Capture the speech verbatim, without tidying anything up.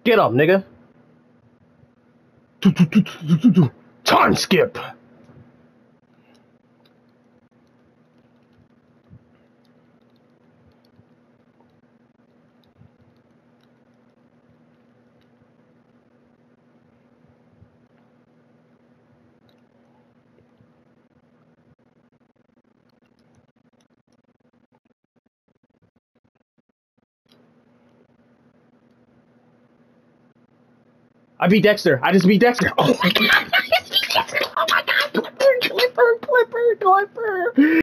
Get up, nigga. Time skip. I beat Dexter. I just beat Dexter. Oh my god. I just beat Dexter. Oh my god. Clipper, Clipper, Clipper, Clipper.